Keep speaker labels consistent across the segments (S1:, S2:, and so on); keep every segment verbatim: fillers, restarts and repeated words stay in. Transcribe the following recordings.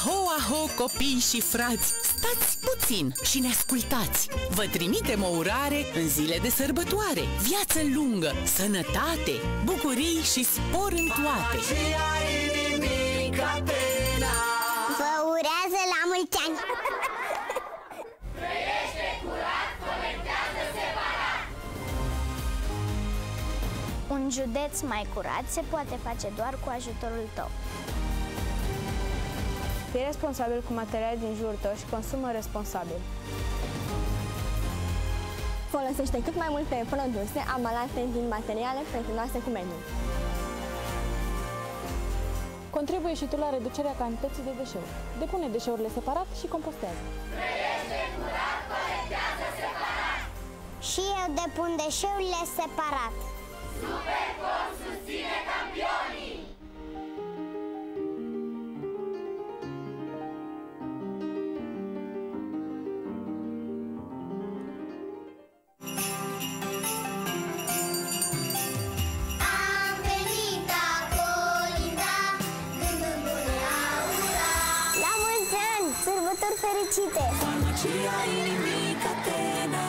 S1: Aho, aho, copii și frați, stați puțin și ne ascultați. Vă trimitem o urare în zile de sărbătoare. Viață lungă, sănătate, bucurii și spor în toate.
S2: Vă urează la mulți ani!
S3: Trăiește curat, conectează separat.
S2: Un județ mai curat se poate face doar cu ajutorul tău.
S4: Fii responsabil cu materiale din jurul tău și consumă responsabil.
S5: Folosește cât mai multe produse ambalate din materiale prietenoase cu mediul.
S4: Contribuie și tu la reducerea cantității de deșeuri. Depune deșeurile separat și compostează.
S3: Trăiește curat, conectează separat.
S2: Și eu depun deșeurile separat.
S3: Supercom susține campionii!
S2: Sărbători fericite!
S1: Farmacia Inimii Catena.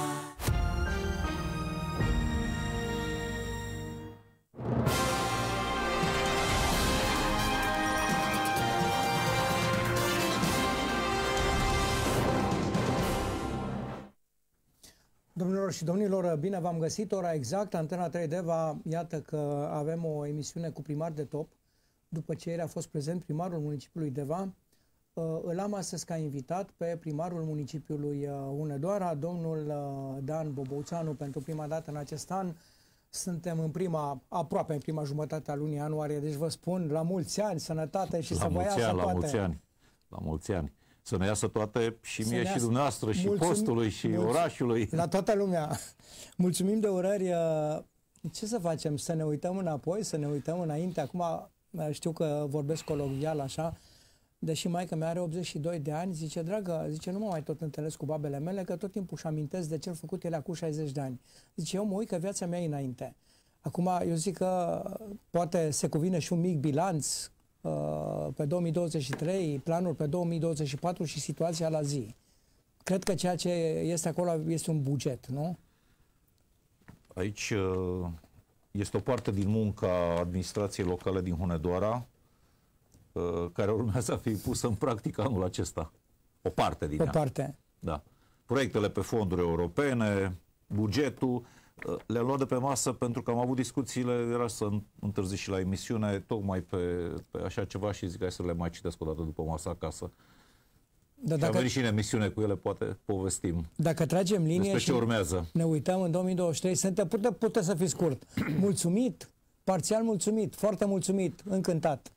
S6: Domnilor și domnilor, bine v-am găsit. Ora exact, Antena trei D va, iată că avem o emisiune cu primar de top. După ce ieri a fost prezent primarul municipiului Deva, îl am astăzi ca invitat pe primarul municipiului Hunedoara, domnul Dan Bobouțanu, pentru prima dată în acest an. Suntem în prima, aproape în prima jumătate a lunii ianuarie, deci vă spun la mulți ani, sănătate și
S7: la
S6: să vă iasă
S7: ani,
S6: toate.
S7: La mulți ani, la mulți ani. Să ne iasă toate și mie
S6: iasă...
S7: și dumneavoastră și Mulțum... postului și Mulțum... orașului.
S6: La toată lumea. Mulțumim de urări. Ce să facem? Să ne uităm înapoi, să ne uităm înainte. Acum știu că vorbesc colocvial așa, deși maică mea are optzeci și doi de ani, zice, dragă, zice, nu mă mai tot întâlnesc cu babele mele, că tot timpul își amintesc de ce-l făcut ele acum șaizeci de ani. Zice, eu mă uit că viața mea e înainte. Acum, eu zic că poate se cuvine și un mic bilanț uh, pe două mii douăzeci și trei, planuri pe două mii douăzeci și patru și situația la zi. Cred că ceea ce este acolo este un buget, nu?
S7: Aici uh, este o parte din munca administrației locale din Hunedoara, care urmează a fi pusă în practică anul acesta. O parte din
S6: o
S7: ea.
S6: parte.
S7: Da. Proiectele pe fonduri europene, bugetul, le-am luat de pe masă pentru că am avut discuțiile, era să întârzi și la emisiune, tocmai pe, pe așa ceva și zic, hai să le mai citesc o dată după masă acasă. Da, dacă, am venit și în emisiune cu ele, poate povestim.
S6: Dacă tragem linie
S7: despre
S6: și
S7: ce urmează.
S6: Ne uităm în două mii douăzeci și trei, suntem, pute, pute să fii scurt. Mulțumit, parțial mulțumit, foarte mulțumit, încântat.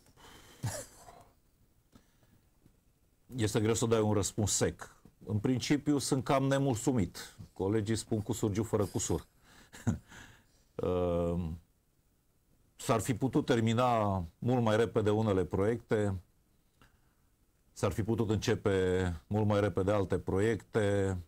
S7: Este greu să dai un răspuns sec. În principiu sunt cam nemulțumit. Colegii spun cu surgiu fără cusur. S-ar fi putut termina mult mai repede unele proiecte, s-ar fi putut începe mult mai repede alte proiecte.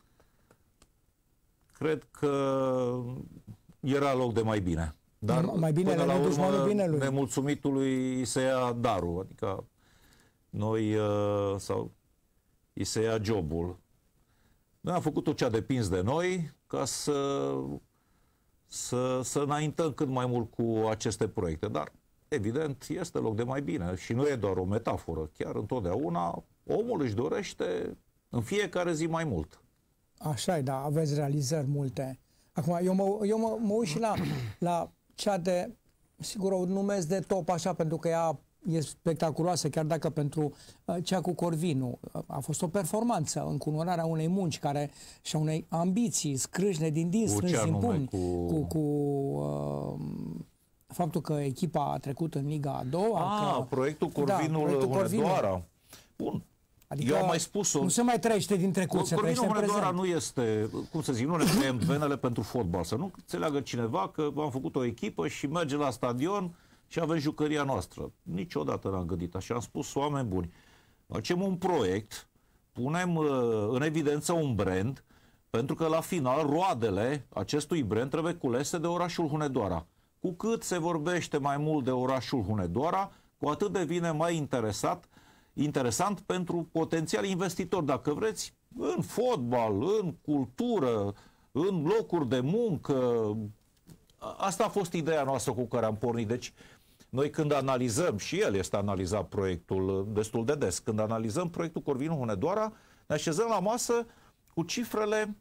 S7: Cred că era loc de mai bine. Dar
S6: mai bine
S7: până la urmă,
S6: binelui.
S7: nemulțumitului se ia darul, adică noi, uh, sau îi se ia jobul. Noi am făcut tot ce a depins de noi ca să, să, să înaintăm cât mai mult cu aceste proiecte, dar evident este loc de mai bine și nu e doar o metaforă, chiar întotdeauna omul își dorește în fiecare zi mai mult.
S6: Așa e, da, aveți realizări multe. Acum, eu mă, eu mă, mă uit și la, la cea de, sigur o numesc de top așa, pentru că ea e spectaculoasă, chiar dacă pentru uh, cea cu Corvinu a fost o performanță, încununarea unei munci care și a unei ambiții, scrâșne din din, strâns din pumni, cu, cu, cu uh, faptul că echipa a trecut în Liga a doua.
S7: Ah,
S6: că,
S7: proiectul Corvinul da, Hunedoara. Bun. Adică eu am mai spus-o.
S6: Nu se mai trăiește din trecut, se trăiește în prezent.
S7: Nu este, cum să zic, nu ne creăm venele pentru fotbal. Să nu înțeleagă cineva că am făcut o echipă și merge la stadion și avem jucăria noastră. Niciodată n-am gândit așa. Am spus, oameni buni, facem un proiect, punem uh, în evidență un brand, pentru că la final roadele acestui brand trebuie culese de orașul Hunedoara. Cu cât se vorbește mai mult de orașul Hunedoara, cu atât devine mai interesat interesant pentru potențiali investitori, dacă vreți, în fotbal, în cultură, în locuri de muncă. Asta a fost ideea noastră cu care am pornit. Deci, noi când analizăm, și el este analizat proiectul destul de des, când analizăm proiectul Corvinu Hunedoara, ne așezăm la masă cu cifrele,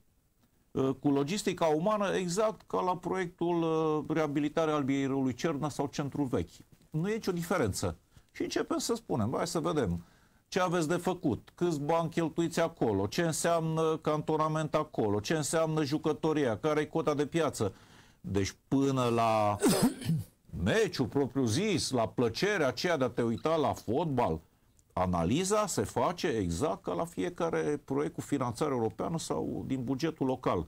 S7: cu logistica umană, exact ca la proiectul reabilitare Albiei Râului Cerna sau Centrul Vechi. Nu e nicio diferență. Și începem să spunem, hai să vedem ce aveți de făcut, câți bani cheltuiți acolo, ce înseamnă cantonament acolo, ce înseamnă jucătoria, care e cota de piață. Deci până la meciul propriu-zis, la plăcerea aceea de a te uita la fotbal, analiza se face exact ca la fiecare proiect cu finanțare europeană sau din bugetul local.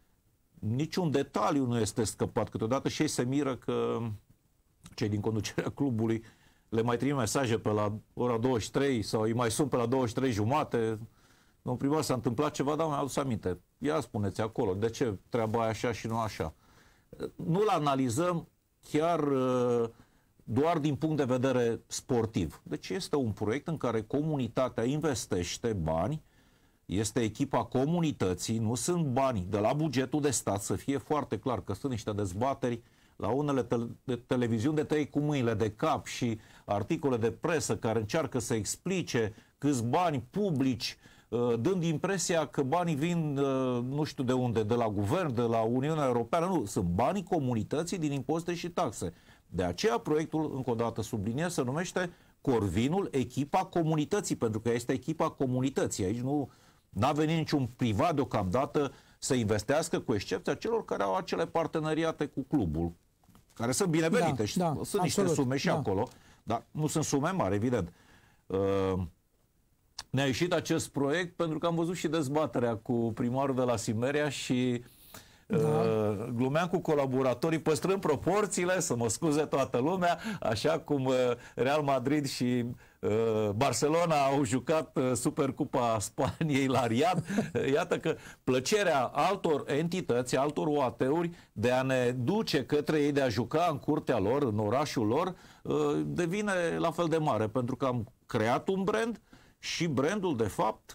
S7: Niciun detaliu nu este scăpat. Câteodată și ei se miră că cei din conducerea clubului le mai trimit mesaje pe la ora douăzeci și trei sau îi mai sun pe la douăzeci și trei jumate. Domnul primar, s-a întâmplat ceva, dar mi-a adus aminte. Ia spuneți acolo, de ce treaba e așa și nu așa? Nu-l analizăm chiar doar din punct de vedere sportiv. Deci este un proiect în care comunitatea investește bani, este echipa comunității, nu sunt bani de la bugetul de stat, să fie foarte clar că sunt niște dezbateri la unele te de televiziuni de tăi cu mâinile de cap și articole de presă care încearcă să explice câți bani publici, dând impresia că banii vin nu știu de unde, de la guvern, de la Uniunea Europeană. Nu, sunt banii comunității din impozite și taxe. De aceea proiectul, încă o dată subliniez, se numește Corvinul Echipa Comunității, pentru că este echipa comunității. Aici nu a venit niciun privat deocamdată să investească, cu excepția celor care au acele parteneriate cu clubul, care sunt binevenite,
S6: da,
S7: și
S6: da,
S7: sunt
S6: absolut,
S7: niște sume și
S6: da.
S7: acolo, dar nu sunt sume mari, evident. Uh, ne-a ieșit acest proiect pentru că am văzut și dezbaterea cu primarul de la Simeria și da. uh, glumeam cu colaboratorii, păstrând proporțiile, să mă scuze toată lumea, așa cum uh, Real Madrid și uh, Barcelona au jucat uh, Supercupa Spaniei la Riad. Iată că plăcerea altor entități, altor O A T-uri de a ne duce către ei, de a juca în curtea lor, în orașul lor, uh, devine la fel de mare, pentru că am creat un brand și brandul, de fapt,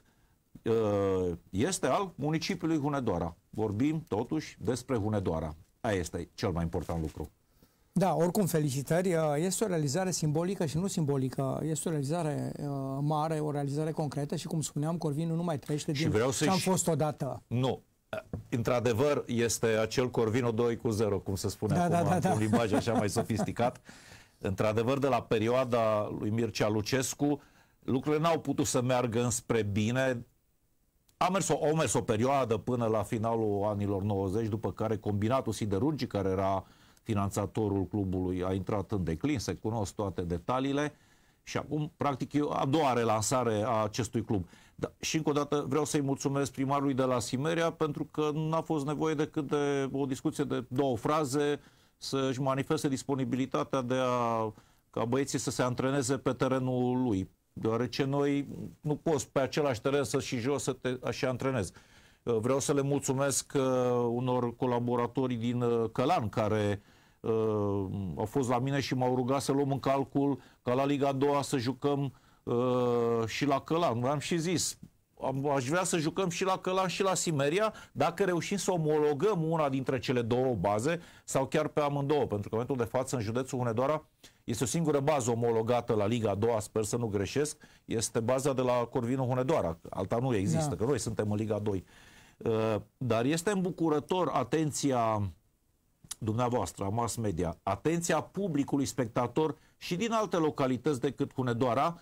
S7: este al municipiului Hunedoara. Vorbim, totuși, despre Hunedoara. Aia este cel mai important lucru.
S6: Da, oricum, felicitări. Este o realizare simbolică și nu simbolică. Este o realizare mare, o realizare concretă și, cum spuneam, Corvinul nu mai trăiește din ce am fost odată. Nu. Într-adevăr, este acel Corvino doi cu zero, cum se spune da, acum, da, da, da. Un limbaj așa mai sofisticat. Într-adevăr, de la perioada lui Mircea Lucescu, lucrurile n-au putut să meargă înspre bine. A mers, o, au mers o perioadă până la finalul anilor nouăzeci, după care Combinatul Siderurgic, care era finanțatorul clubului, a intrat în declin, se cunosc toate detaliile și acum, practic, e a doua relansare a acestui club. Da, și încă o dată vreau să-i mulțumesc primarului de la Simeria, pentru că n-a fost nevoie decât de o discuție de două fraze să-și manifeste disponibilitatea de a, ca băieții să se antreneze pe terenul lui. Deoarece noi nu poți pe același teren să și jos să te așa antrenezi. Vreau să le mulțumesc uh, unor colaboratori din uh, Călan care uh, au fost la mine și m-au rugat să luăm în calcul ca la Liga a doua să jucăm uh, și la Călan. Am și zis, am, aș vrea să jucăm și la Călan și la Simeria, dacă reușim să omologăm una dintre cele două baze sau chiar pe amândouă, pentru că în momentul de față în județul Hunedoara este o singură bază omologată la Liga a doua, sper să nu greșesc, este baza de la Corvinu Hunedoara. Alta nu există, da. Că noi suntem în Liga a doi. Dar este îmbucurător atenția dumneavoastră, a mass media, atenția publicului spectator și din alte localități decât Hunedoara,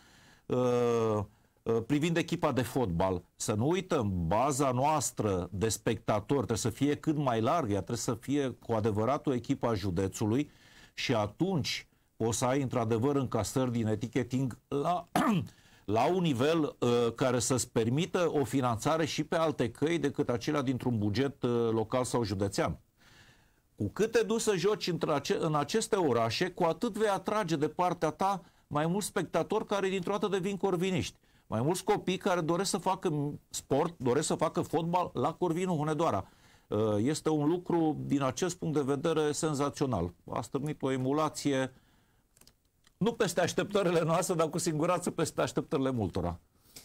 S6: privind echipa de fotbal. Să nu uităm, baza noastră de spectatori trebuie să fie cât mai largă, ea trebuie să fie cu adevărat o echipă a județului și atunci o să ai într-adevăr încasări din eticheting la, la un nivel uh, care să-ți permită o finanțare și pe alte căi decât acelea dintr-un buget uh, local sau județean. Cu cât te duci să joci ace în aceste orașe, cu atât vei atrage de partea ta mai mulți spectatori care dintr-o dată devin corviniști. Mai mulți copii care doresc să facă sport, doresc să facă fotbal la Corvinu Hunedoara. Uh, este un lucru din acest punct de vedere senzațional. A stârnit o emulație.
S7: Nu peste așteptările noastre, dar cu siguranță peste așteptările multora.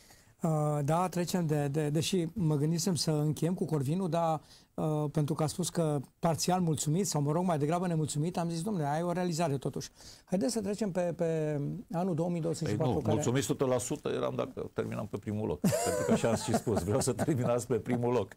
S6: Uh, da, trecem de, de... Deși mă gândisem să încheiem cu Corvinul, dar uh, pentru că a spus că parțial mulțumit, sau mă rog, mai degrabă nemulțumit, am zis, domnule, ai o realizare totuși. Haideți să trecem pe, pe anul două mii douăzeci și patru.
S7: Păi nu,
S6: care...
S7: mulțumit o sută la sută eram dacă terminam pe primul loc. Pentru că așa am și spus, vreau să terminați pe primul loc.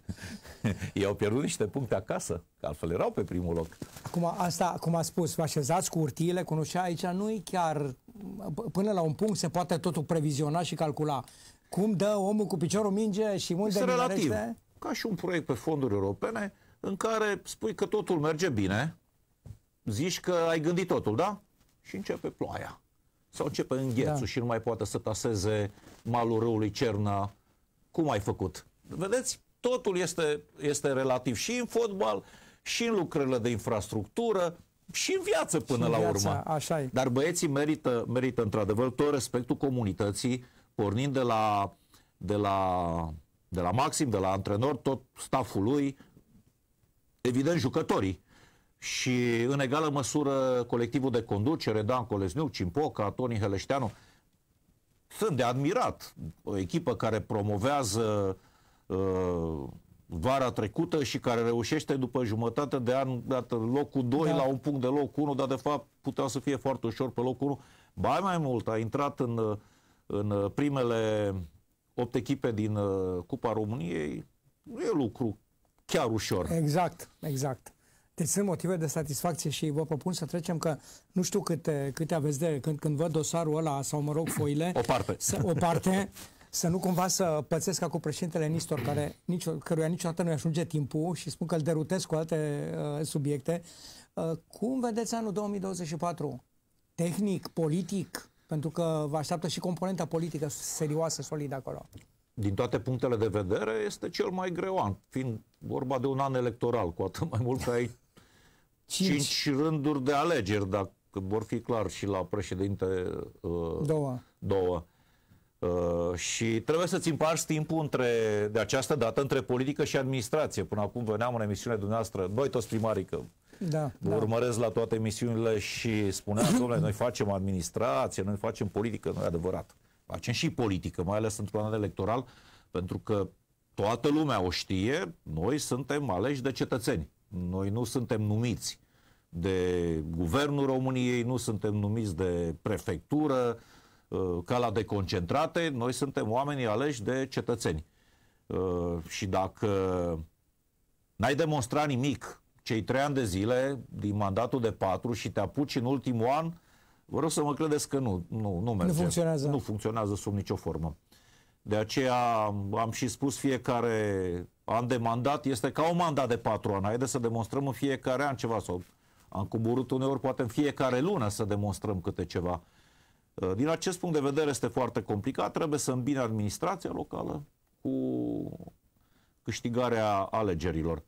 S7: Ei au pierdut niște puncte acasă, că altfel erau pe primul loc.
S6: Acum, asta, cum a spus, vă așezați cu urtiile, cunoștea, aici nu-i chiar, până la un punct se poate totul previziona și calcula. Cum dă omul cu piciorul minge și unde
S7: este relativ.
S6: Minerește?
S7: Ca și un proiect pe fonduri europene în care spui că totul merge bine, zici că ai gândit totul, da? Și începe ploaia. Sau începe înghețul, da, și nu mai poate să taseze malul râului Cerna. Cum ai făcut? Vedeți? Totul este, este relativ și în fotbal, și în lucrările de infrastructură, și în viață până în la viața, urmă.
S6: Așa e.
S7: Dar băieții merită, merită într-adevăr tot respectul comunității, pornind de la, de la, de la Maxim, de la antrenor, tot stafful lui, evident jucătorii. Și în egală măsură colectivul de conducere, Dan Colesniuc, Cimpoca, Toni Heleșteanu. Sunt de admirat. O echipă care promovează uh, vara trecută și care reușește după jumătate de an locul doi, da, la un punct de loc unu, dar de fapt putea să fie foarte ușor pe locul unu. Ba mai mult, a intrat în, în primele opt echipe din Cupa României. Nu e lucru chiar ușor.
S6: Exact, exact. Deci sunt motive de satisfacție și vă propun să trecem, că nu știu câte, câte aveți de când, când văd dosarul ăla sau, mă rog, foile.
S7: O parte.
S6: Să, o parte. Să nu cumva să pățesc ca cu președintele Nistor, care nicio, căruia niciodată nu-i ajunge timpul și spun că îl derutez cu alte uh, subiecte. Uh, cum vedeți anul două mii douăzeci și patru? Tehnic, politic? Pentru că vă așteaptă și componenta politică serioasă, solidă acolo.
S7: Din toate punctele de vedere, este cel mai greu an, fiind vorba de un an electoral, cu atât mai mult că ai cinci, cinci rânduri de alegeri, dacă vor fi clar și la președinte uh,
S6: două.
S7: două. Uh, și trebuie să-ți împarți timpul între, de această dată între politică și administrație. Până acum veneam în emisiunea dumneavoastră, noi toți primarii, că
S6: da,
S7: vă
S6: da.
S7: urmăresc la toate emisiunile și spuneam, domnule, noi facem administrație, noi facem politică. Nu e adevărat. Facem și politică, mai ales într-un an electoral, pentru că toată lumea o știe, noi suntem aleși de cetățeni. Noi nu suntem numiți de Guvernul României, nu suntem numiți de prefectură, ca la deconcentrate, noi suntem oamenii aleși de cetățeni. Și dacă n-ai demonstrat nimic cei trei ani de zile din mandatul de patru și te apuci în ultimul an, vă rog să mă credeți că nu, nu, nu merge.
S6: Nu funcționează.
S7: Nu funcționează sub nicio formă. De aceea am și spus, fiecare an de mandat este ca un mandat de patru ani. Haideți să demonstrăm în fiecare an ceva. Sau am coborât uneori, poate în fiecare lună să demonstrăm câte ceva. Din acest punct de vedere este foarte complicat. Trebuie să îmbine administrația locală cu câștigarea alegerilor.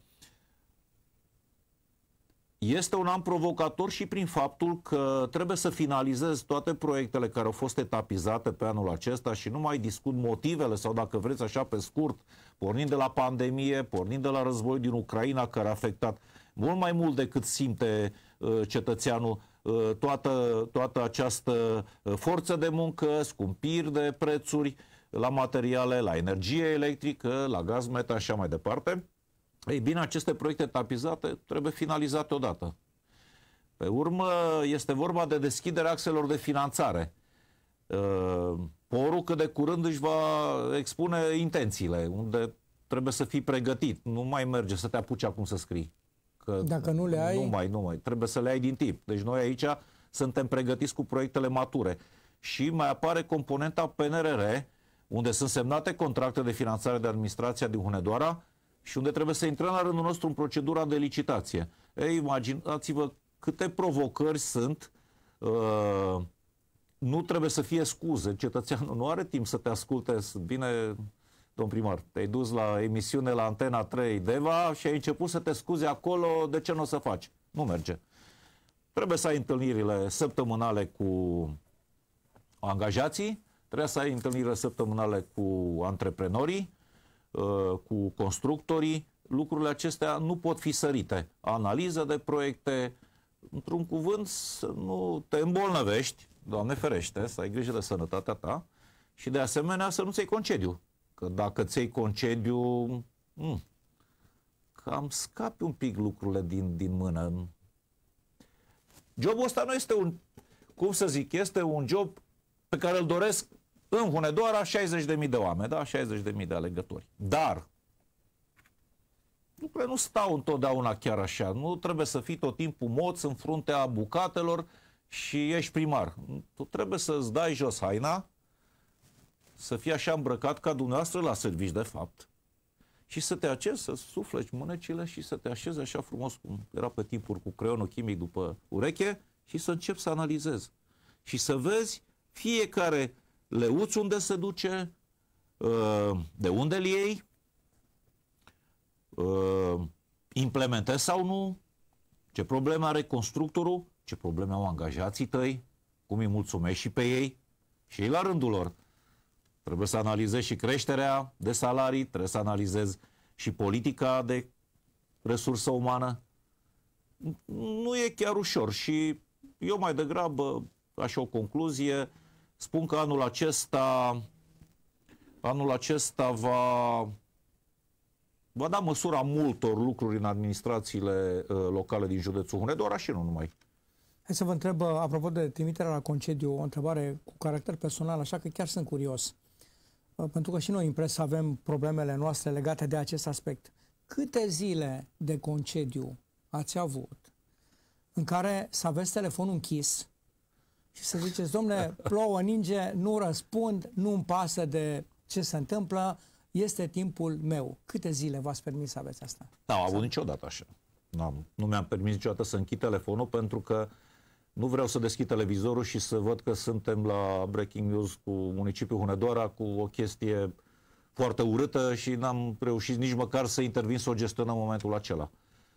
S7: Este un an provocator și prin faptul că trebuie să finalizezi toate proiectele care au fost etapizate pe anul acesta și nu mai discut motivele sau, dacă vreți așa pe scurt, pornind de la pandemie, pornind de la războiul din Ucraina, care a afectat mult mai mult decât simte uh, cetățeanul uh, toată, toată această uh, forță de muncă, scumpiri de prețuri la materiale, la energie electrică, la gaz metan și așa mai departe. Ei bine, aceste proiecte etapizate trebuie finalizate odată. Pe urmă, este vorba de deschiderea axelor de finanțare. Porul cât de curând își va expune intențiile, unde trebuie să fii pregătit. Nu mai merge să te apuci acum să scrii. Că
S6: dacă nu le ai...
S7: Nu mai, nu mai. Trebuie să le ai din timp. Deci noi aici suntem pregătiți cu proiectele mature. Și mai apare componenta P N R R, unde sunt semnate contracte de finanțare de administrația din Hunedoara, și unde trebuie să intrăm la rândul nostru în procedura de licitație. Ei, imaginați-vă câte provocări sunt. Uh, nu trebuie să fie scuze. Cetățeanul nu are timp să te asculte. Bine, domn primar, te-ai dus la emisiune la Antena trei Deva și ai început să te scuze acolo, de ce nu o să faci? Nu merge. Trebuie să ai întâlnirile săptămânale cu angajații, trebuie să ai întâlnirile săptămânale cu antreprenorii, cu constructorii. Lucrurile acestea nu pot fi sărite. Analiză de proiecte, într-un cuvânt, să nu te îmbolnăvești, Doamne ferește, să ai grijă de sănătatea ta și de asemenea să nu ți iei concediu. Că dacă ți iei concediu, mh, cam scapi un pic lucrurile din, din mână. Jobul ăsta nu este un, cum să zic, este un job pe care îl doresc în Hunedoara șaizeci de mii de oameni, da? șaizeci de mii de alegători. Dar lucrurile nu stau întotdeauna chiar așa. Nu trebuie să fii tot timpul moț în fruntea bucatelor și ești primar. Tu trebuie să-ți dai jos haina, să fii așa îmbrăcat ca dumneavoastră la servici, de fapt, și să te așezi, să sufleci mânecile și să te așezi așa frumos, cum era pe timpuri, cu creionul chimic după ureche, și să începi să analizezi. Și să vezi fiecare leuț unde se duce, de unde îl iei, implementezi sau nu, ce probleme are constructorul, ce probleme au angajații tăi, cum îi mulțumești și pe ei, și ei la rândul lor. Trebuie să analizezi și creșterea de salarii, trebuie să analizezi și politica de resursă umană. Nu e chiar ușor și eu mai degrabă, așa o concluzie, spun că anul acesta anul acesta va, va da măsura multor lucruri în administrațiile uh, locale din județul Hunedoara și nu numai.
S6: Hai să vă întreb, apropo de trimiterea la concediu, o întrebare cu caracter personal, așa că chiar sunt curios. Pentru că și noi în presă avem problemele noastre legate de acest aspect. Câte zile de concediu ați avut în care să aveți telefonul închis și să ziceți, domnule, plouă, ninge, nu răspund, nu-mi pasă de ce se întâmplă, este timpul meu. Câte zile v-ați permis să aveți asta?
S7: N-am avut niciodată așa. N-am, nu mi-am permis niciodată să închid telefonul pentru că nu vreau să deschid televizorul și să văd că suntem la Breaking News cu municipiul Hunedoara cu o chestie foarte urâtă și n-am reușit nici măcar să intervin să o gestionăm în momentul acela.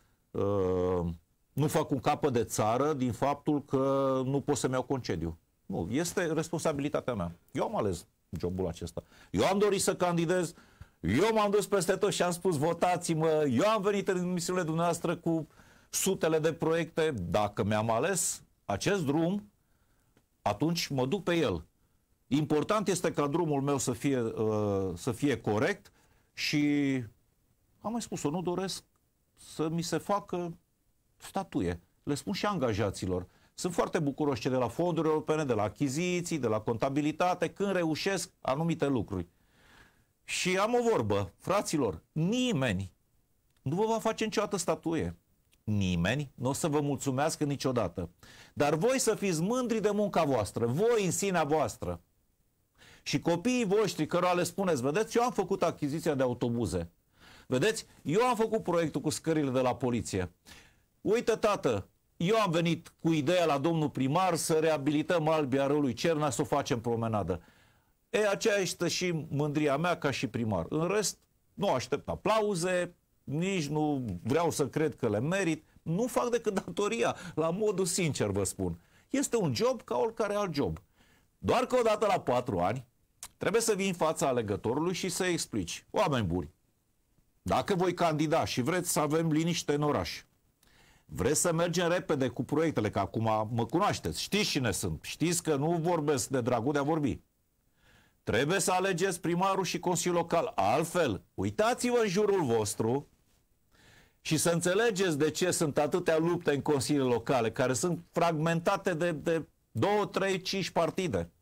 S7: Uh, nu fac un capăt de țară din faptul că nu pot să-mi iau concediu. Nu, este responsabilitatea mea. Eu am ales jobul acesta. Eu am dorit să candidez, eu m-am dus peste tot și am spus votați-mă, eu am venit în emisiunile dumneavoastră cu sutele de proiecte. Dacă mi-am ales acest drum, atunci mă duc pe el. Important este ca drumul meu să fie, uh, să fie corect și, am mai spus-o, nu doresc să mi se facă statuie. Le spun și angajaților. Sunt foarte bucuroși cei de la fonduri europene, de la achiziții, de la contabilitate, când reușesc anumite lucruri. Și am o vorbă, fraților, nimeni nu vă va face niciodată statuie. Nimeni nu o să vă mulțumească niciodată. Dar voi să fiți mândri de munca voastră, voi în sinea voastră. Și copiii voștri cărora le spuneți, vedeți, eu am făcut achiziția de autobuze. Vedeți, eu am făcut proiectul cu scările de la poliție. Uite, tată, eu am venit cu ideea la domnul primar să reabilităm Albia Râului Cerna, să o facem promenadă. E, aceea este și mândria mea ca și primar. În rest, nu aștept aplauze, nici nu vreau să cred că le merit, nu fac decât datoria, la modul sincer vă spun. Este un job ca oricare alt job. Doar că odată la patru ani trebuie să vii în fața alegătorului și să explici. Oameni buni, dacă voi candida și vreți să avem liniște în oraș, vreți să mergem repede cu proiectele, că acum mă cunoașteți, știți cine sunt, știți că nu vorbesc de dragul de a vorbi. Trebuie să alegeți primarul și consiliul local. Altfel, uitați-vă în jurul vostru și să înțelegeți de ce sunt atâtea lupte în consiliile locale, care sunt fragmentate de, de două, trei, cinci partide.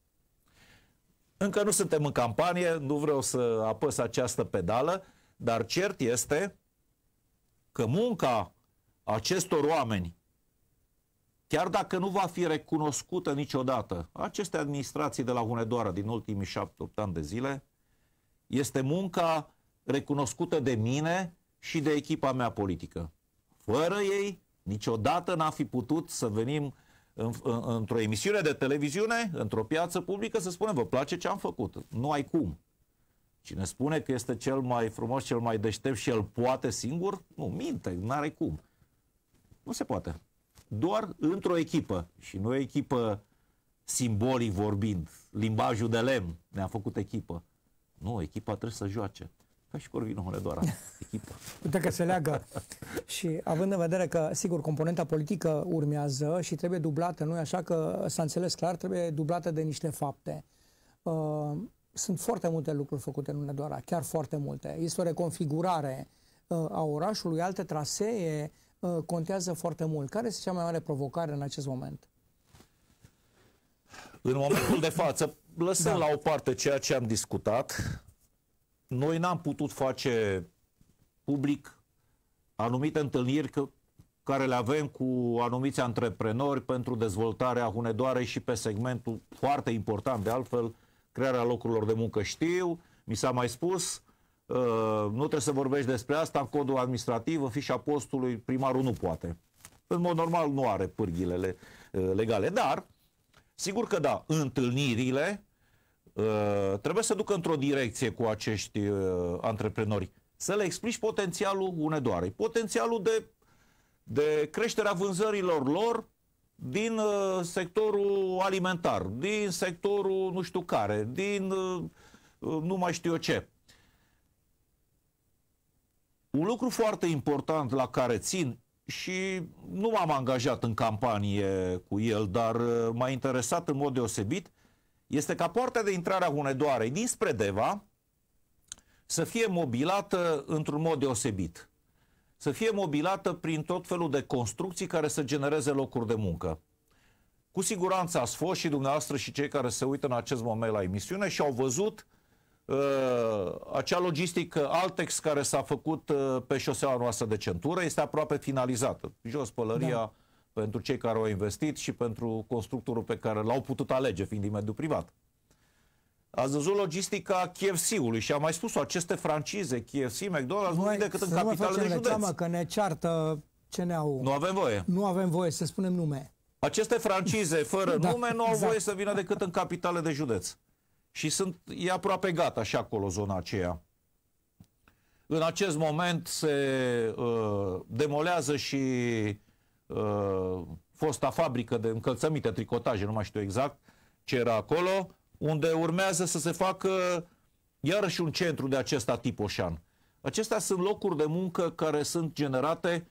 S7: Încă nu suntem în campanie, nu vreau să apăs această pedală, dar cert este că munca acestor oameni, chiar dacă nu va fi recunoscută niciodată, aceste administrații de la Hunedoara din ultimii șapte opt ani de zile, este munca recunoscută de mine și de echipa mea politică. Fără ei, niciodată n-am fi putut să venim în, în, într-o emisiune de televiziune, într-o piață publică, să spunem, vă place ce am făcut. Nu ai cum. Cine spune că este cel mai frumos, cel mai deștept și el poate singur, nu, minte, n-are cum. Nu se poate. Doar într-o echipă, și nu o echipă simbolic vorbind, limbajul de lemn, ne-a făcut echipă. Nu, echipa trebuie să joace. Ca și Corvinu Hunedoara, echipă.
S6: Uite că se leagă. Și având în vedere că, sigur, componenta politică urmează și trebuie dublată, nu-i așa că s-a înțeles clar, trebuie dublată de niște fapte. Uh, sunt foarte multe lucruri făcute în Hunedoara, chiar foarte multe. Este o reconfigurare uh, a orașului, alte trasee, uh, contează foarte mult. Care este cea mai mare provocare în acest moment?
S7: În momentul de față, lăsând
S6: Da.
S7: la o parte ceea ce am discutat, noi n-am putut face public anumite întâlniri că, care le avem cu anumiți antreprenori pentru dezvoltarea Hunedoarei și pe segmentul foarte important, de altfel, crearea locurilor de muncă. Știu, mi s-a mai spus, uh, nu trebuie să vorbești despre asta în codul administrativ, în fișa postului, primarul nu poate. În mod normal nu are pârghile uh, legale, dar sigur că da, întâlnirile uh, trebuie să ducă într-o direcție cu acești uh, antreprenori. Să le explici potențialul Hunedoarei, potențialul de, de creșterea vânzărilor lor din uh, sectorul alimentar, din sectorul nu știu care, din uh, nu mai știu eu ce. Un lucru foarte important la care țin și nu m-am angajat în campanie cu el, dar uh, m-a interesat în mod deosebit, este ca poarta de intrare a Hunedoarei dinspre Deva să fie mobilată într-un mod deosebit. Să fie mobilată prin tot felul de construcții care să genereze locuri de muncă. Cu siguranță ați fost și dumneavoastră și cei care se uită în acest moment la emisiune și au văzut uh, acea logistică Altex care s-a făcut uh, pe șoseaua noastră de centură, este aproape finalizată. Jos pălăria da. pentru cei care au investit și pentru constructorul pe care l-au putut alege, fiind din mediul privat. Ați văzut logistica K F C-ului și am mai spus-o, aceste francize, K F C, McDonald's, nu vin decât în capitale de județ.
S6: Că ne ceartă C N A-ul.
S7: Nu avem voie.
S6: Nu avem voie să spunem nume.
S7: Aceste francize fără
S6: da,
S7: nume nu au
S6: exact.
S7: voie să vină decât în capitale de județ. Și sunt, e aproape gata și acolo zona aceea. În acest moment se uh, demolează și uh, fosta fabrică de încălțăminte, tricotaje, nu mai știu exact ce era acolo, unde urmează să se facă iarăși un centru de acesta tip Oșan. Acestea sunt locuri de muncă care sunt generate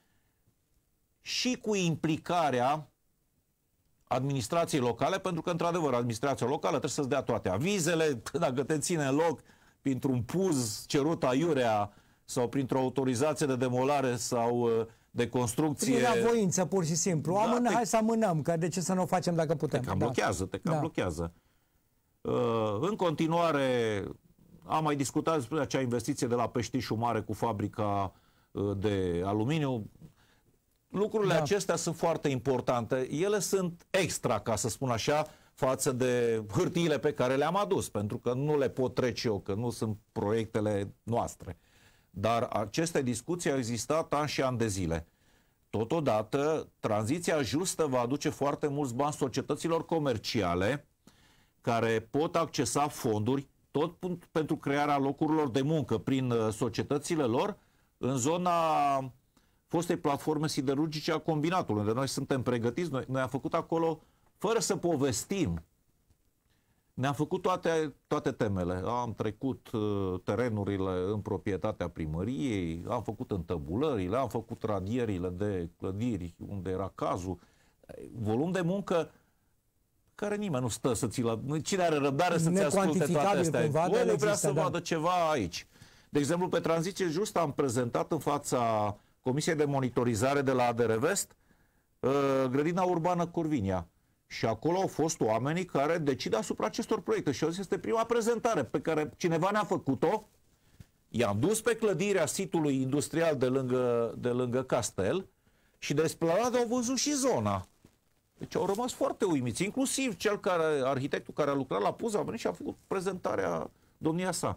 S7: și cu implicarea administrației locale, pentru că, într-adevăr, administrația locală trebuie să-ți dea toate avizele, dacă te ține în loc printr-un puz cerut aiurea sau printr-o autorizație de demolare sau de construcție.
S6: Prin voință, pur și simplu. Da, Amână, te... Hai să amânăm, că de ce să nu o facem dacă putem.
S7: Te cam
S6: da.
S7: blochează, te cam
S6: da.
S7: blochează. Uh, în continuare, am mai discutat despre acea investiție de la Peștișul Mare cu fabrica uh, de aluminiu. Lucrurile da. acestea sunt foarte importante. Ele sunt extra, ca să spun așa, față de hârtiile pe care le-am adus, pentru că nu le pot trece eu, că nu sunt proiectele noastre. Dar aceste discuții au existat ani și ani de zile. Totodată, tranziția justă va aduce foarte mulți bani societăților comerciale care pot accesa fonduri tot pentru crearea locurilor de muncă prin societățile lor în zona fostei platforme siderurgice a combinatului, unde noi suntem pregătiți. Noi, noi am făcut acolo, fără să povestim, ne-am făcut toate, toate temele. Am trecut uh, terenurile în proprietatea primăriei, am făcut întăbulările, am făcut radierile de clădiri unde era cazul. Volum de muncă care nimeni nu stă să ți-l... Cine are răbdare să ți asculte toate astea? Omul vrea să da. vadă ceva aici. De exemplu, pe tranziție justă am prezentat în fața Comisiei de Monitorizare de la A D R Vest uh, grădina urbană Corvinia. Și acolo au fost oamenii care decid asupra acestor proiecte. Și este prima prezentare pe care cineva ne-a făcut-o. I-am dus pe clădirea sitului industrial de lângă, de lângă Castel și de esplanadă au văzut și zona. Deci au rămas foarte uimiți, inclusiv cel care, arhitectul care a lucrat la Puz, a venit și a făcut prezentarea domnia sa.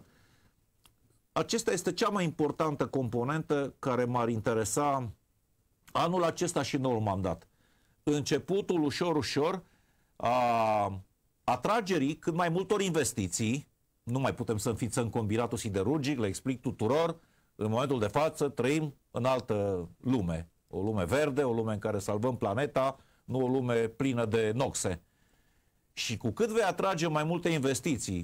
S7: Acesta este cea mai importantă componentă care m-ar interesa anul acesta și noul mandat. Începutul ușor, ușor a atragerii cât mai multor investiții. Nu mai putem să înființăm combinatul siderurgic, le explic tuturor. În momentul de față trăim în altă lume. O lume verde, o lume în care salvăm planeta, nu o lume plină de noxe. Și cu cât vei atrage mai multe investiții,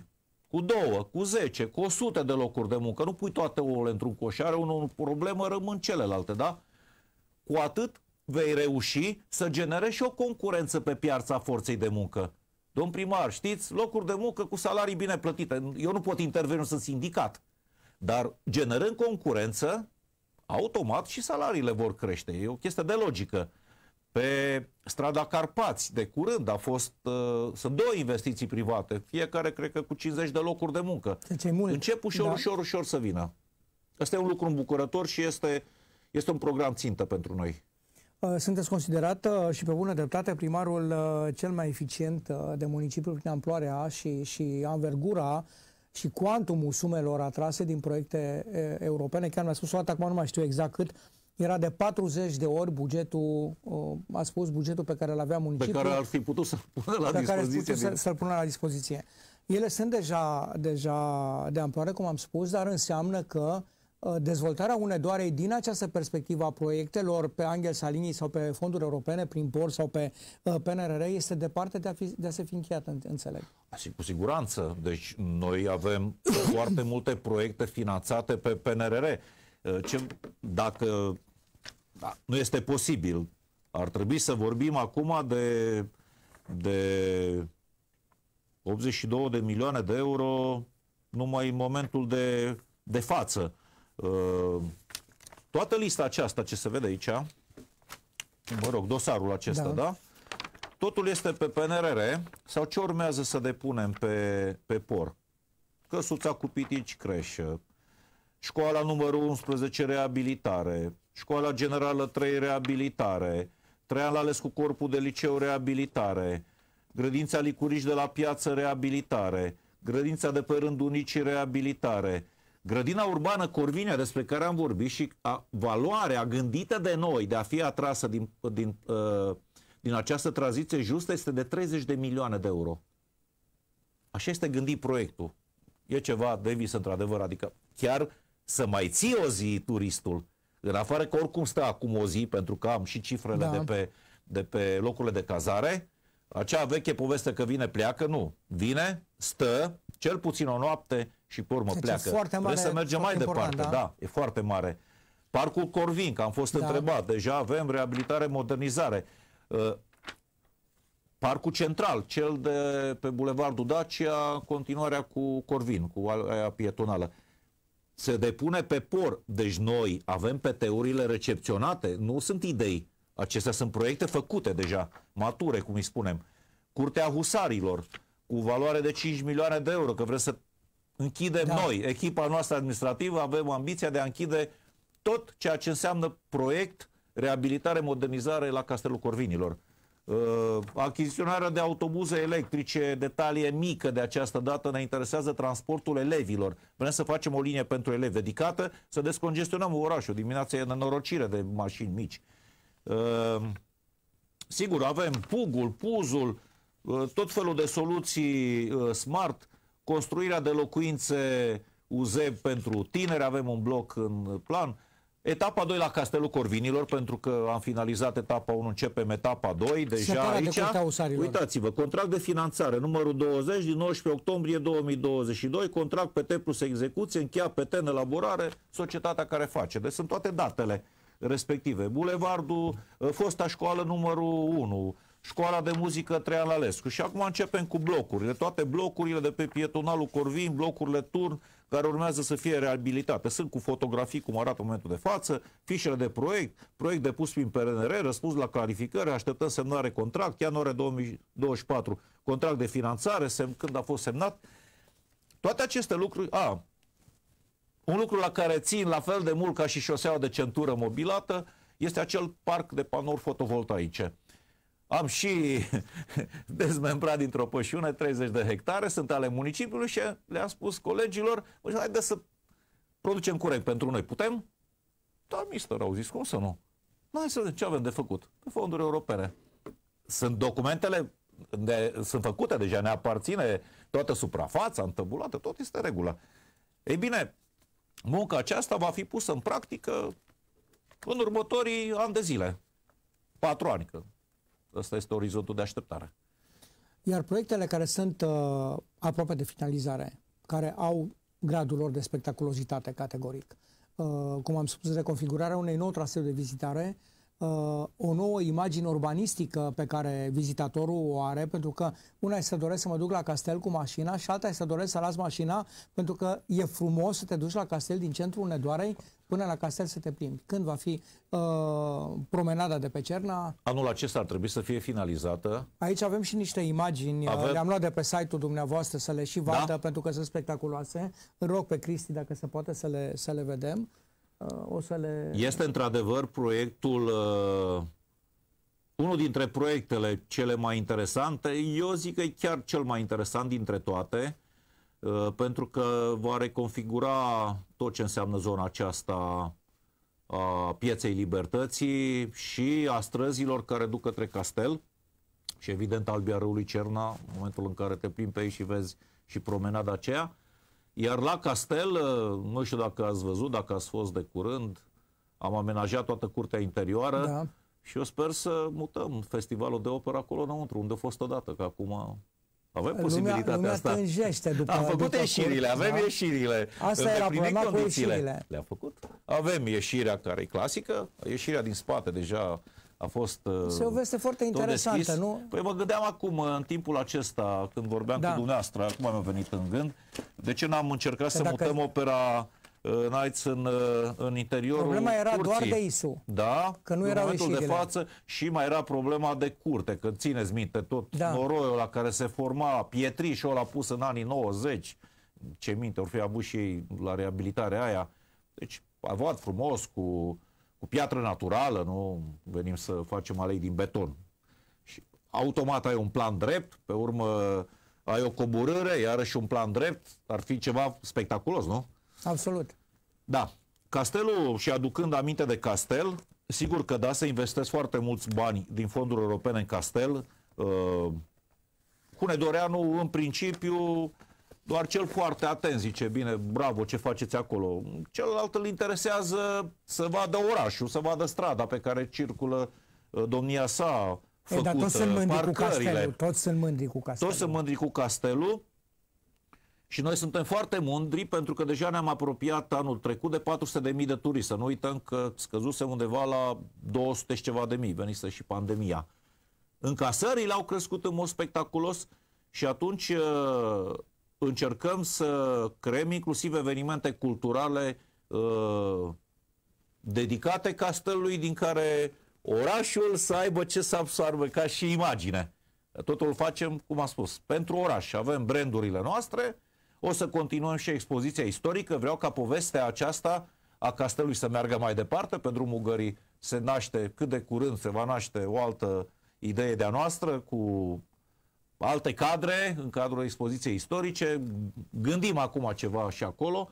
S7: cu două, cu zece, cu o sută de locuri de muncă. Nu pui toate ouăle într-un coș, are o problemă, rămân celelalte, da? Cu atât vei reuși să generezi și o concurență pe piața forței de muncă. Domn primar, știți, locuri de muncă cu salarii bine plătite. Eu nu pot interveni, sunt sindicat. Dar generând concurență, automat și salariile vor crește. E o chestie de logică. Pe strada Carpați, de curând, a fost, uh, sunt două investiții private, fiecare cred că cu cincizeci de locuri de muncă.
S6: Deci mult.
S7: Încep ușor, da. ușor, ușor să vină. Asta e un lucru îmbucurător și este, este un program țintă pentru noi.
S6: Sunteți considerat și pe bună dreptate primarul cel mai eficient de municipiu prin amploarea și, și anvergura și cuantumul sumelor atrase din proiecte europene. Chiar mi-a spus o dată, acum nu mai știu exact cât, era de patruzeci de ori bugetul, a spus bugetul pe care îl avea municipiul.
S7: Pe care ar fi putut să-l pună la
S6: pe
S7: dispoziție.
S6: Care să-l pună la dispoziție. Ele sunt deja, deja de amploare, cum am spus, dar înseamnă că dezvoltarea Hunedoarei din această perspectivă a proiectelor pe Angel Salini sau pe fonduri europene, prin P O R sau pe P N R R este departe de a, fi, de a se fi încheiat, înțeleg. Cu
S7: siguranță. Deci noi avem foarte multe proiecte finanțate pe P N R R. Ce, dacă da, nu este posibil, ar trebui să vorbim acum de, de optzeci și două de milioane de euro numai în momentul de, de față. Toată lista aceasta ce se vede aici, mă rog, dosarul acesta, da? da? Totul este pe P N R R sau ce urmează să depunem pe, pe P O R? Căsuța cu pitici creșă, școala numărul unsprezece reabilitare, școala generală trei reabilitare, Traian Lalescu corpul de liceu reabilitare, grădința Licurici de la piață reabilitare, grădința de pe Rândunicii reabilitare, grădina urbană Corvinia, despre care am vorbit, și a, valoarea gândită de noi de a fi atrasă din, din, uh, din această tranziție justă este de treizeci de milioane de euro. Așa este gândit proiectul. E ceva de vis, într-adevăr, adică chiar să mai ții o zi turistul, în afară că oricum stă acum o zi, pentru că am și cifrele da. de, pe, de pe locurile de cazare, acea veche poveste că vine, pleacă, nu. Vine, stă, cel puțin o noapte și pe urmă deci pleacă. Mare, trebuie să mergem mai departe. Da? da, e foarte mare. Parcul Corvin, că am fost da. întrebat, deja avem reabilitare, modernizare. Uh, Parcul Central, cel de pe Bulevardul Dacia, continuarea cu Corvin, cu aia pietonală. Se depune pe P O R. Deci noi avem P T-urile recepționate, nu sunt idei. Acestea sunt proiecte făcute deja, mature, cum îi spunem. Curtea Husarilor, cu valoare de cinci milioane de euro, că vrem să închidem da. noi, echipa noastră administrativă, avem ambiția de a închide tot ceea ce înseamnă proiect, reabilitare, modernizare la Castelul Corvinilor. Uh, achiziționarea de autobuze electrice, detalie mică de această dată, ne interesează transportul elevilor. Vrem să facem o linie pentru elevi dedicată, să descongestionăm orașul. Dimineața e nenorocire de mașini mici. Uh, sigur, avem Pugul, Puzul, uh, tot felul de soluții uh, smart, construirea de locuințe U Z E B pentru tineri, avem un bloc în plan. Etapa doi la Castelul Corvinilor, pentru că am finalizat etapa unu, începem etapa doi, deja aici. Uitați-vă, contract de finanțare numărul douăzeci din nouăsprezece octombrie două mii douăzeci și doi, contract P T plus execuție, încheiat P T în elaborare, societatea care face. Deci sunt toate datele respective. Bulevardul, fosta școală numărul unu, școala de muzică Traian Lalescu. Și acum începem cu blocurile, toate blocurile de pe pietonalul Corvin, blocurile Turn, care urmează să fie reabilitate. Sunt cu fotografii cum arată în momentul de față, fișele de proiect, proiect depus prin P N R R, răspuns la clarificări, așteptăm semnare contract, ianuarie două mii douăzeci și patru, contract de finanțare, sem când a fost semnat. Toate aceste lucruri, a, un lucru la care țin la fel de mult ca și șoseaua de centură mobilată, este acel parc de panouri fotovoltaice. Am și dezmembrat dintr-o pășiune treizeci de hectare, sunt ale municipiului și le-am spus colegilor, bă, haideți să producem curent pentru noi. Putem? Da, mister, au zis, cum să nu? Hai să vedem ce avem de făcut. Pe fonduri europene. Sunt documentele, de, sunt făcute deja, ne aparține toată suprafața, întăbulată, tot este regulă. Ei bine, munca aceasta va fi pusă în practică în următorii ani de zile. Patru ani, că ăsta este orizontul de așteptare.
S6: Iar proiectele care sunt uh, aproape de finalizare, care au gradul lor de spectaculozitate categoric. Uh, cum am spus, reconfigurarea unei nou traseu de vizitare, uh, o nouă imagine urbanistică pe care vizitatorul o are, pentru că una este să doresc să mă duc la castel cu mașina și alta este să doresc să las mașina, pentru că e frumos să te duci la castel din centrul Hunedoarei până la castel să te plimbi. Când va fi uh, promenada de pe Cerna?
S7: Anul acesta ar trebui să fie finalizată.
S6: Aici avem și niște imagini, avem... le-am luat de pe site-ul dumneavoastră să le și vadă, da? Pentru că sunt spectaculoase. Îl rog pe Cristi dacă se poate să le, să le vedem. Uh, o să le... Este
S7: într-adevăr proiectul, uh, unul dintre proiectele cele mai interesante, eu zic că e chiar cel mai interesant dintre toate, uh, pentru că va reconfigura tot ce înseamnă zona aceasta a Pieței Libertății și a străzilor care duc către castel și evident Albia Râului Cerna, în momentul în care te plimbi pe aici și vezi și promenada aceea. Iar la castel, nu știu dacă ați văzut, dacă ați fost de curând, am amenajat toată curtea interioară, da. Și eu sper să mutăm festivalul de operă acolo înăuntru, unde a fost odată, că acum avem posibilitatea
S6: lumea
S7: asta.
S6: Tânjește după,
S7: am făcut
S6: după
S7: ieșirile,
S6: curt,
S7: avem
S6: da?
S7: ieșirile.
S6: Asta era problema cu ieșirile.
S7: Le-am făcut. Avem ieșirea care e clasică, ieșirea din spate deja a fost
S6: Se o veste foarte interesantă,
S7: deschis.
S6: Nu?
S7: Păi mă gândeam acum, în timpul acesta, când vorbeam
S6: da.
S7: cu dumneavoastră, acum mi-a venit în gând, de ce n-am încercat să
S6: dacă...
S7: mutăm opera Nights în, în interiorul
S6: Problema era
S7: curții.
S6: doar de I S U.
S7: Da,
S6: că nu
S7: în
S6: erau
S7: momentul
S6: ieșirile.
S7: de față și mai era problema de curte, că țineți minte tot
S6: da.
S7: noroiul la care se forma, pietrișul ăla pus în anii nouăzeci, ce minte, ori fi avut și ei la reabilitarea aia. Deci, avat frumos, cu, cu piatră naturală, nu venim să facem alei din beton. Și automat ai un plan drept, pe urmă ai o coborâre, iarăși un plan drept, ar fi ceva spectaculos, nu?
S6: Absolut.
S7: Da. Castelul, și aducând aminte de castel, sigur că da, să investesc foarte mulți bani din fonduri europene în castel. Uh, Hunedoreanu, în principiu, doar cel foarte atent zice, bine, bravo, ce faceți acolo. Celălalt îl interesează să vadă orașul, să vadă strada pe care circulă uh, domnia sa, făcută,
S6: e, dar toți sunt mândri cu
S7: parcările.
S6: castelul. Toți sunt mândri cu castelul.
S7: Toți sunt mândri cu castelul. Și noi suntem foarte mândri pentru că deja ne-am apropiat anul trecut de patru sute de mii de turiști. Să nu uităm că scăzuse undeva la două sute și ceva de mii, venise și pandemia. Încasările au crescut în mod spectaculos și atunci uh, încercăm să creăm inclusiv evenimente culturale uh, dedicate castelului, din care orașul să aibă ce să absorbe ca și imagine. Totul facem, cum am spus, pentru oraș. Avem brandurile noastre. O să continuăm și expoziția istorică. Vreau ca povestea aceasta a castelului să meargă mai departe. Pe drumul gării se naște, cât de curând se va naște o altă idee de-a noastră cu alte cadre în cadrul expoziției istorice. Gândim acum ceva și acolo.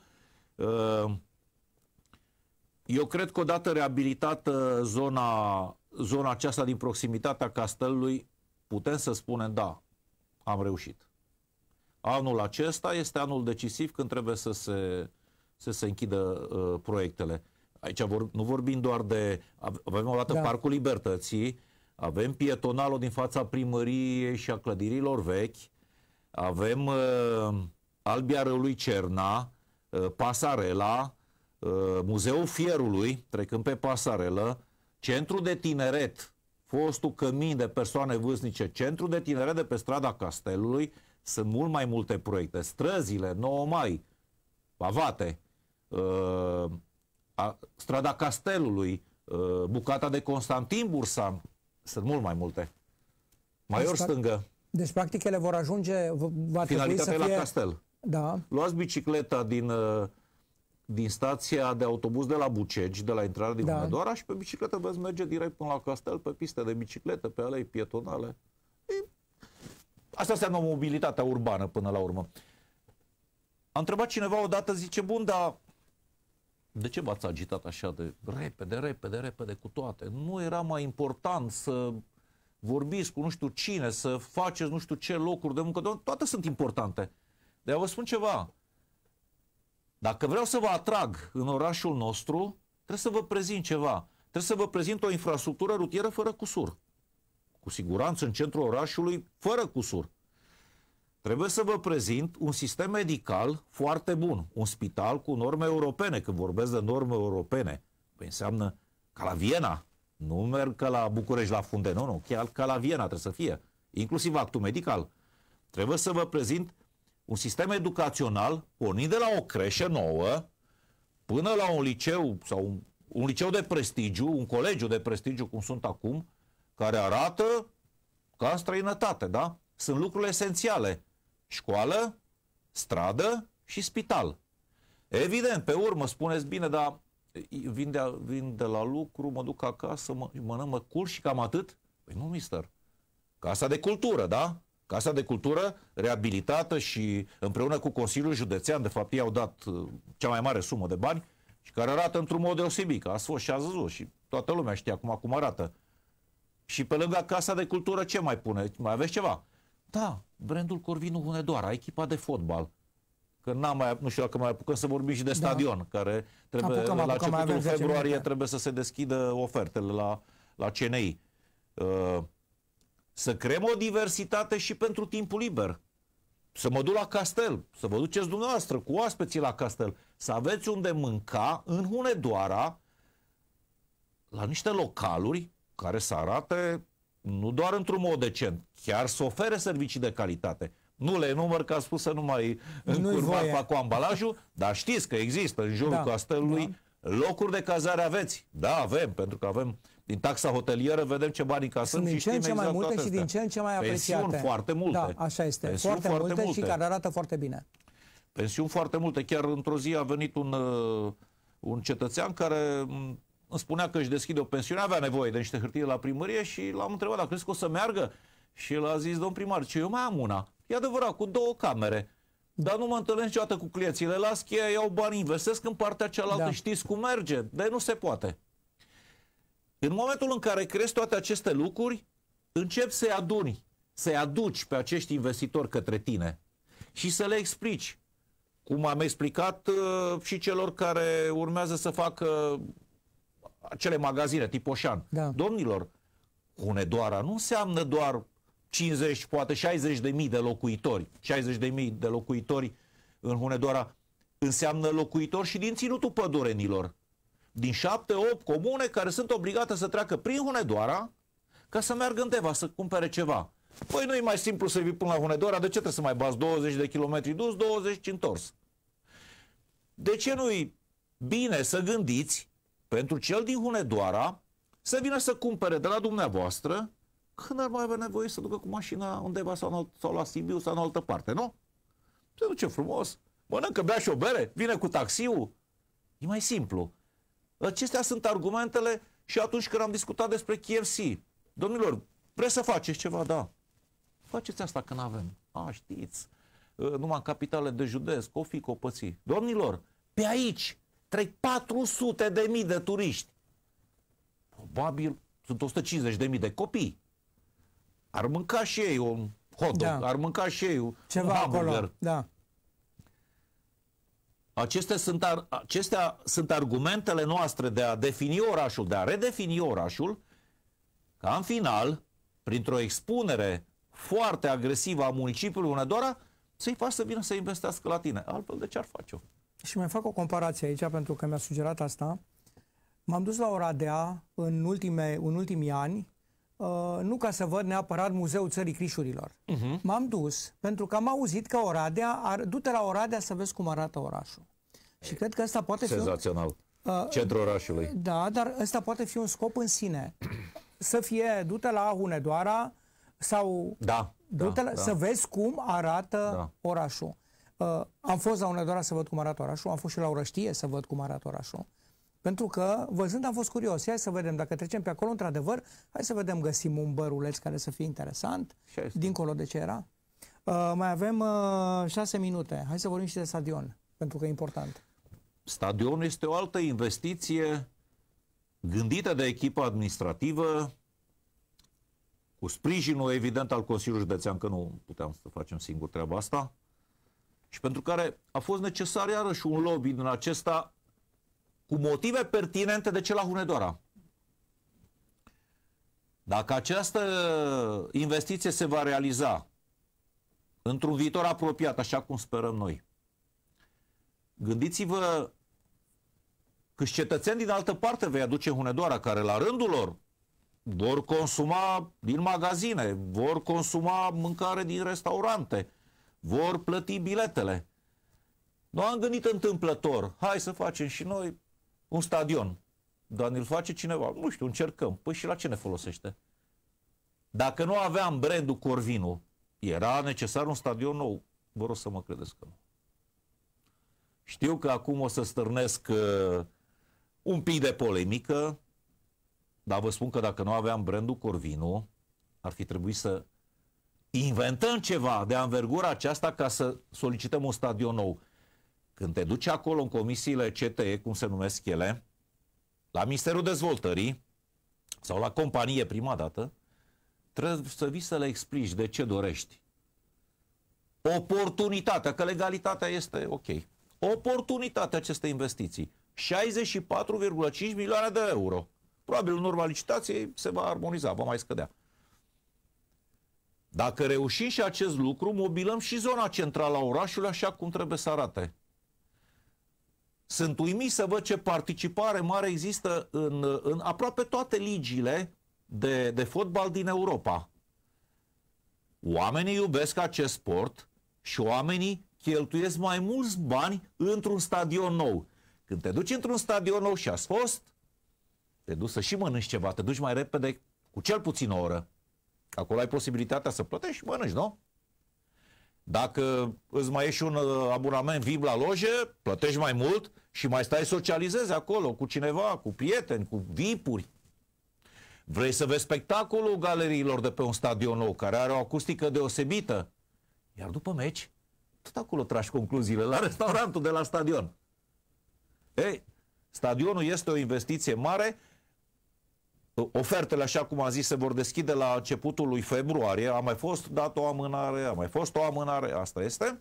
S7: Eu cred că odată reabilitată zona, zona aceasta din proximitatea castelului, putem să spunem, da, am reușit. Anul acesta este anul decisiv când trebuie să se, să se închidă uh, proiectele. Aici vor, nu vorbim doar de... Avem o dată da. Parcul Libertății, avem pietonalul din fața primăriei și a clădirilor vechi, avem uh, Albia Râului Cerna, uh, Pasarela, uh, Muzeul Fierului, trecând pe Pasarelă, Centrul de Tineret, fostul cămin de persoane vârstnice, Centrul de Tineret de pe strada Castelului. Sunt mult mai multe proiecte. Străzile, nouă mai, Pavate, uh, a, strada Castelului, uh, bucata de Constantin Bursan. Sunt mult mai multe. Maior deci, stângă.
S6: Deci, practic, ele vor ajunge... Va
S7: finalitatea
S6: să fie...
S7: la castel.
S6: Da.
S7: Luați bicicleta din, uh, din stația de autobuz de la Bucegi, de la intrarea din da. Hunedoara, și pe bicicletă veți merge direct până la castel, pe piste de bicicletă, pe alei pietonale. E... Asta înseamnă mobilitatea urbană până la urmă. A întrebat cineva odată, zice, bun, dar de ce v-ați agitat așa de repede, repede, repede cu toate? Nu era mai important să vorbiți cu nu știu cine, să faceți nu știu ce locuri de muncă? Toate sunt importante. Dar vă spun ceva. Dacă vreau să vă atrag în orașul nostru, trebuie să vă prezint ceva. Trebuie să vă prezint o infrastructură rutieră fără cusur. Cu siguranță în centrul orașului, fără cusur. trebuie să vă prezint un sistem medical foarte bun, un spital cu norme europene. Când vorbesc de norme europene, păi înseamnă ca la Viena, nu merg ca la București la funde, nu, nu, chiar ca la Viena trebuie să fie, inclusiv actul medical. Trebuie să vă prezint un sistem educațional pornind de la o creșă nouă până la un liceu sau un, un liceu de prestigiu, un colegiu de prestigiu cum sunt acum, care arată ca în străinătate, da? Sunt lucrurile esențiale. Școală, stradă și spital. Evident, pe urmă spuneți, bine, dar vin de, vin de la lucru, mă duc acasă, mă, mănânc, mă culc și cam atât? Păi nu, mister. Casa de cultură, da? Casa de cultură reabilitată și împreună cu Consiliul Județean, de fapt ei au dat uh, cea mai mare sumă de bani și care arată într-un mod deosebit, că a fost și a zăzut și toată lumea știe acum cum arată. Și pe lângă Casa de Cultură ce mai pune? Mai aveți ceva? Da, brandul Corvinu Hunedoara, echipa de fotbal. Că n-am mai, nu știu dacă mai apucăm să vorbim și de stadion, da. Care trebuie,
S6: apucăm,
S7: la
S6: apucăm,
S7: începutul februarie trebuie să se deschidă ofertele la, la C N I. Uh, să creăm o diversitate și pentru timpul liber. Să mă duc la castel, să vă duceți dumneavoastră cu oaspeții la castel, să aveți unde mânca în Hunedoara, la niște localuri care să arate nu doar într-un mod decent, chiar să ofere servicii de calitate. Nu le enumăr, că a spus să nu mai încurva cu ambalajul, dar știți că există în jurul da, castelului da. locuri de cazare aveți. Da, avem, pentru că avem din taxa hotelieră, vedem ce bani încasăm și știm exact
S6: mai multe
S7: toate
S6: și din ce în ce mai apreciate.
S7: Pensiuni foarte multe.
S6: Da, așa este.
S7: Pensiuni
S6: foarte,
S7: foarte
S6: multe,
S7: multe
S6: și care arată foarte bine.
S7: Pensiuni foarte multe. Chiar într-o zi a venit un, uh, un cetățean care îmi spunea că își deschide o pensiune, avea nevoie de niște hârtie la primărie și l-am întrebat dacă crezi că o să meargă. Și el a zis, domn primar, ce eu mai am una. E adevărat, cu două camere. Dar nu mă întâlnesc niciodată cu clienții. Le las cheia, iau bani, investesc în partea cealaltă, da. Știți cum merge. Dar nu se poate. În momentul în care crezi toate aceste lucruri, începi să-i aduni, să-i aduci pe acești investitori către tine și să le explici. Cum am explicat uh, și celor care urmează să facă acele magazine tip Oșan. Da. Domnilor, Hunedoara nu înseamnă doar cincizeci, poate șaizeci de mii de locuitori. șaizeci de mii de locuitori în Hunedoara înseamnă locuitori și din ținutul pădurenilor. Din șapte, opt comune care sunt obligate să treacă prin Hunedoara ca să meargă undeva să cumpere ceva. Păi nu e mai simplu să vii până la Hunedoara, de ce trebuie să mai bați douăzeci de kilometri dus, douăzeci întors? De ce nu-i bine să gândiți pentru cel din Hunedoara să vină să cumpere de la dumneavoastră când ar mai avea nevoie să ducă cu mașina undeva sau, în alt, sau la Sibiu sau în altă parte, nu? Se duce frumos, mănâncă, bea și o bere, vine cu taxiul. E mai simplu. Acestea sunt argumentele și atunci când am discutat despre K F C. Domnilor, vreți să faceți ceva? Da. Faceți asta când avem. A, știți, numai în capitalele de județ, cofii, copății. Domnilor, pe aici trec patru sute de mii de turiști. Probabil sunt o sută cincizeci de mii de copii. Ar mânca și ei un hot dog, da. Ar mânca și ei
S6: ceva
S7: un hamburger.
S6: Acolo. Da.
S7: Acestea sunt, ar, acestea sunt argumentele noastre de a defini orașul, de a redefini orașul, ca în final, printr-o expunere foarte agresivă a municipiului Hunedoara, să-i faci să vină să investească la tine. Altfel de ce ar face-o?
S6: Și mai fac o comparație aici, pentru că mi-a sugerat asta. M-am dus la Oradea în, ultime, în ultimii ani, uh, nu ca să văd neapărat Muzeul Țării Crișurilor. Uh-huh. M-am dus pentru că am auzit că Oradea, ar, du-te la Oradea să vezi cum arată orașul. Și cred că ăsta poate
S7: senzațional.
S6: fi... Senzațional. Uh,
S7: Centrul orașului.
S6: Da, dar ăsta poate fi un scop în sine. Să fie, du-te la Hunedoara sau
S7: da,
S6: du-te
S7: da,
S6: la,
S7: da.
S6: să vezi cum arată
S7: da.
S6: orașul. Uh, am fost la Hunedoara să văd cum arată orașul, am fost și la Orăștie să văd cum arată orașul. Pentru că, văzând, am fost curios. Hai să vedem, dacă trecem pe acolo, într-adevăr, hai să vedem, găsim un băruleț care să fie interesant, dincolo de ce era. Uh, mai avem uh, șase minute. Hai să vorbim și de stadion, pentru că e important.
S7: Stadionul este o altă investiție gândită de echipa administrativă, cu sprijinul evident al Consiliului Județean, că nu puteam să facem singur treaba asta, și pentru care a fost necesar iarăși un lobby din acesta cu motive pertinente de ce la Hunedoara. Dacă această investiție se va realiza într-un viitor apropiat, așa cum sperăm noi, gândiți-vă câți cetățeni din altă parte vei aduce în Hunedoara, care la rândul lor vor consuma din magazine, vor consuma mâncare din restaurante, vor plăti biletele. Nu am gândit întâmplător, hai să facem și noi un stadion, dar ne-l face cineva, nu știu, încercăm. Păi și la ce ne folosește? Dacă nu aveam brandul Corvinu, era necesar un stadion nou? Vă rog să mă credeți că nu. Știu că acum o să stârnesc uh, un pic de polemică, dar vă spun că dacă nu aveam brandul Corvinu, ar fi trebuit să inventăm ceva de anvergura aceasta ca să solicităm un stadion nou. Când te duci acolo în comisiile C T E, cum se numesc ele, la Ministerul Dezvoltării sau la companie prima dată, trebuie să vii să le explici de ce dorești. Oportunitatea, că legalitatea este ok. Oportunitatea acestei investiții. șaizeci și patru virgulă cinci milioane de euro. Probabil în urma licitației se va armoniza, va mai scădea. Dacă reușim și acest lucru, mobilăm și zona centrală a orașului așa cum trebuie să arate. Sunt uimit să văd ce participare mare există în, în aproape toate ligile de, de fotbal din Europa. Oamenii iubesc acest sport și oamenii cheltuiesc mai mulți bani într-un stadion nou. Când te duci într-un stadion nou și ați fost, te duci să și mănânci ceva, te duci mai repede cu cel puțin o oră. Acolo ai posibilitatea să plătești și mănânci, nu? Dacă îți mai ieși un abonament V I P la loje, plătești mai mult și mai stai socializezi acolo cu cineva, cu prieteni, cu V I P-uri. Vrei să vezi spectacolul galeriilor de pe un stadion nou, care are o acustică deosebită. Iar după meci, tot acolo tragi concluziile, la restaurantul de la stadion. Ei, stadionul este o investiție mare. Ofertele, așa cum am zis, se vor deschide la începutul lui februarie. A mai fost dat o amânare, a mai fost o amânare, asta este.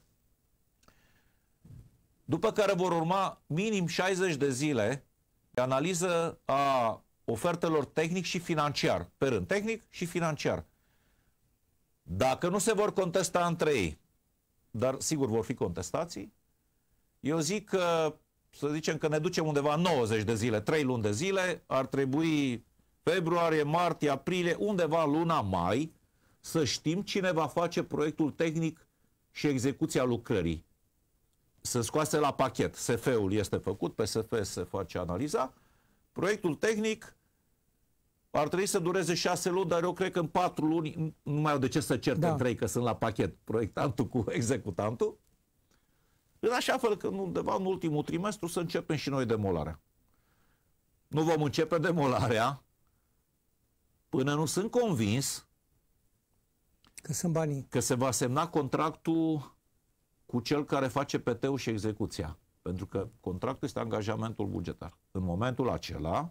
S7: După care vor urma minim șaizeci de zile de analiză a ofertelor tehnic și financiar, pe rând, tehnic și financiar. Dacă nu se vor contesta între ei, dar sigur vor fi contestații, eu zic că, să zicem că ne ducem undeva nouăzeci de zile, trei luni de zile, ar trebui februarie, martie, aprilie, undeva în luna mai, să știm cine va face proiectul tehnic și execuția lucrării. Să scoase la pachet. S F-ul este făcut, pe S F se face analiza. Proiectul tehnic ar trebui să dureze șase luni, dar eu cred că în patru luni nu mai au de ce să certe da. între ei, că sunt la pachet proiectantul cu executantul. În așa fel că undeva în ultimul trimestru să începem și noi demolarea. Nu vom începe demolarea până nu sunt convins
S6: că sunt banii.
S7: Că se va semna contractul cu cel care face P T-ul și execuția. Pentru că contractul este angajamentul bugetar. În momentul acela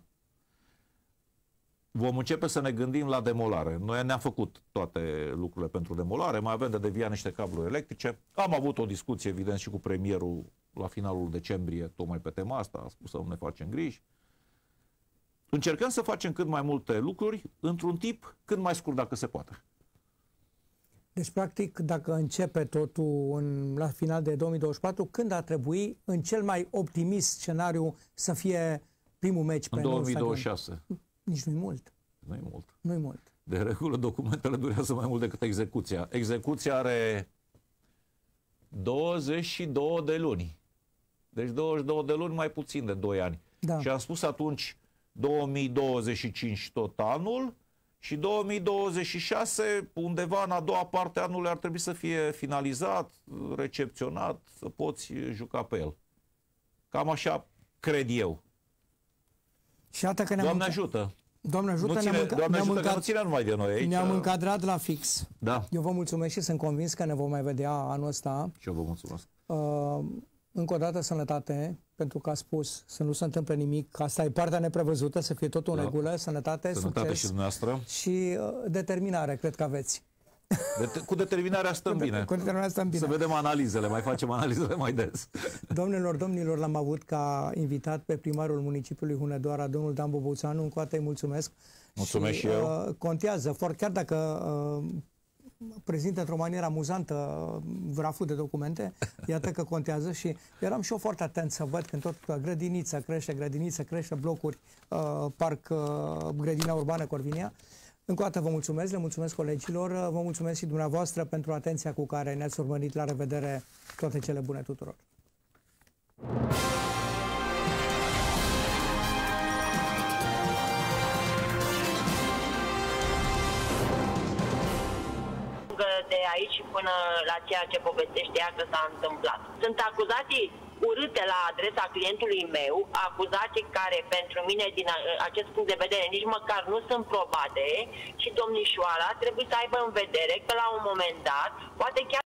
S7: vom începe să ne gândim la demolare. Noi ne-am făcut toate lucrurile pentru demolare, mai avem de deviat niște cabluri electrice. Am avut o discuție, evident, și cu premierul la finalul decembrie, tocmai pe tema asta, a spus să nu ne facem griji. Încercăm să facem cât mai multe lucruri într-un timp cât mai scurt, dacă se poate.
S6: Deci, practic, dacă începe totul în, la final de două mii douăzeci și patru, când ar trebui, în cel mai optimist scenariu, să fie primul meci pe
S7: în două mii douăzeci și șase.
S6: Nici nu-i mult.
S7: Nu-i mult.
S6: Nu-i mult.
S7: De regulă, documentele durează mai mult decât execuția. Execuția are douăzeci și două de luni. Deci douăzeci și două de luni, mai puțin de doi ani. Da. Și am spus atunci două mii douăzeci și cinci tot anul și două mii douăzeci și șase, undeva în a doua parte a anului, ar trebui să fie finalizat, recepționat, să poți juca pe el. Cam așa cred eu.
S6: Și iată că ne-am
S7: Doamne ajută!
S6: Doamne ajută,
S7: nu ține,
S6: ne-am înca-
S7: Doamne
S6: ne-am
S7: ajută
S6: înca-
S7: că nu ține numai de noi aici.
S6: Ne-am încadrat la fix.
S7: Da.
S6: Eu vă mulțumesc și sunt convins că ne vom mai vedea anul ăsta.
S7: Și eu vă mulțumesc.
S6: Uh, încă o dată sănătate, pentru că a spus să nu se întâmple nimic, că asta e partea neprevăzută, să fie totul în
S7: Da.
S6: regulă, sănătate,
S7: Sănătate
S6: succes
S7: și dumneavoastră.
S6: și uh, determinare, cred că aveți.
S7: De cu determinarea stăm
S6: Cu,
S7: bine.
S6: cu determinarea stăm bine.
S7: Să vedem analizele, mai facem analizele mai des.
S6: Domnilor, domnilor, l-am avut ca invitat pe primarul municipiului Hunedoara, domnul Dan Boboțanu. Încă o dată îi mulțumesc.
S7: Mulțumesc și, și eu.
S6: Uh, contează, for, chiar dacă uh, prezintă într-o manieră amuzantă vraful de documente, iată că contează și eram și eu foarte atent să văd când tot grădiniță crește, grădiniță crește, blocuri, uh, parc, uh, grădina urbană Corvinia. Încă o dată vă mulțumesc, le mulțumesc colegilor, vă mulțumesc și dumneavoastră pentru atenția cu care ne-ați urmărit. La revedere, toate cele bune tuturor!
S8: De aici până la ceea ce povestește ea că s-a întâmplat. Sunt acuzații urâte la adresa clientului meu, acuzații care pentru mine din acest punct de vedere nici măcar nu sunt probate și domnișoara trebuie să aibă în vedere că la un moment dat, poate chiar